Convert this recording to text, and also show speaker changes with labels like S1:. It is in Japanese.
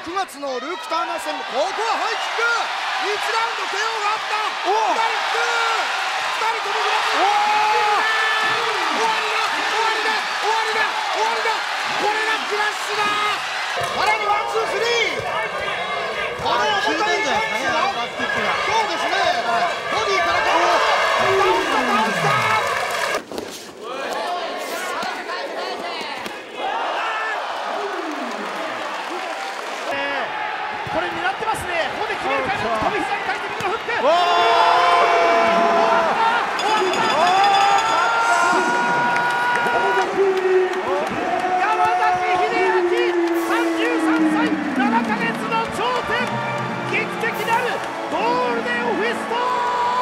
S1: 9月のルーク・ターナー戦、ここはハイキック、1ラウンド KO があった。左フック、2人ともグラブ、終わりだ終わりだ終わりだ終わりだ、これがクラッシュだ。さらにワンツースリー、この重たいパンチは、そうですね、ボディからダウンした。
S2: これ狙ってますね。ここで決めるか、飛び膝にかけて右のフック。